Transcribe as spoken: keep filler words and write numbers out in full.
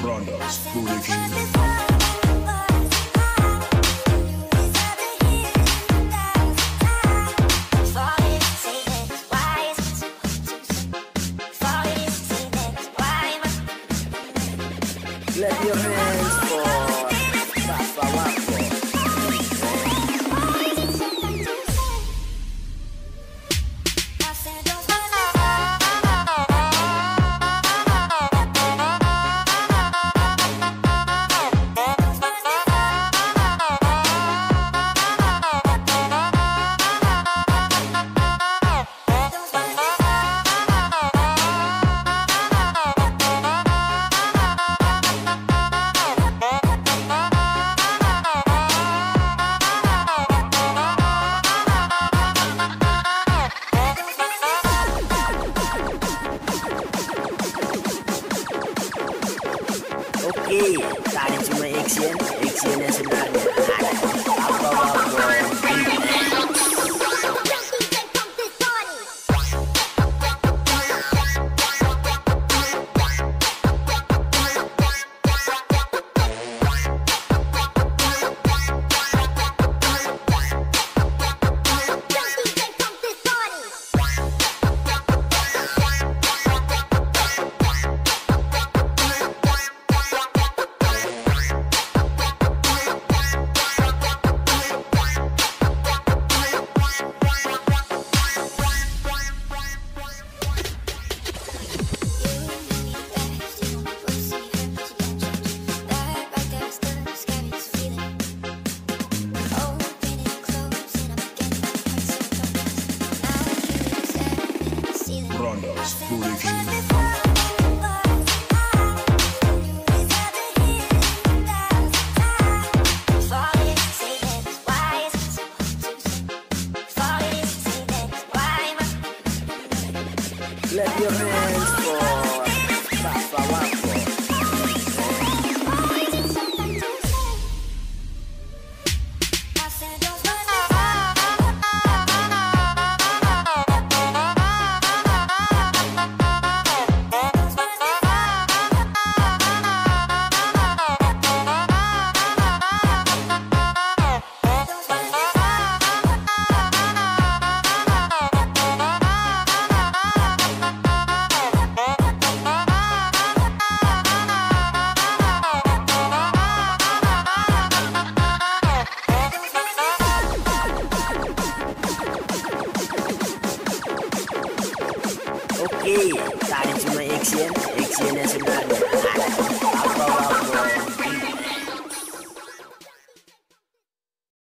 Rondo's Booty King. Clap your hands for Papa Wako. Oke, tadi cuma action, action yang sebenarnya ada apa-apa. Rondo's Booty King. Clap your hands for Papa Wako. Oke, tadi cuma action, action yang sebenarnya.